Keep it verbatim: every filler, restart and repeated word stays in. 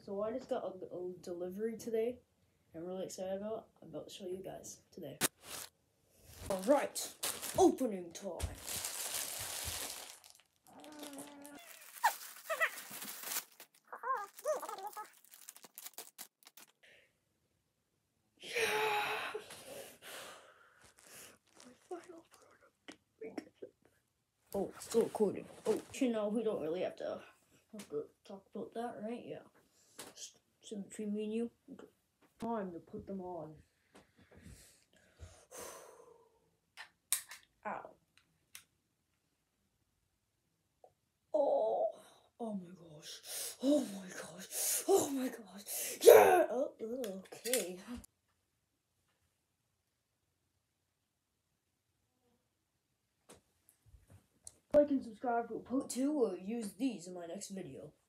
So I just got a, a delivery today. I'm really excited about. I'm about to show you guys today. All right, opening time. Oh, it's still recording. Oh, you know, we don't really have to, have to talk about that, right? Yeah. Just sit between me and you. Okay. Time to put them on. Ow. Oh. Oh my gosh. Oh my gosh. Oh my gosh. Yeah. Oh, okay. Like and subscribe for part two, or use these in my next video.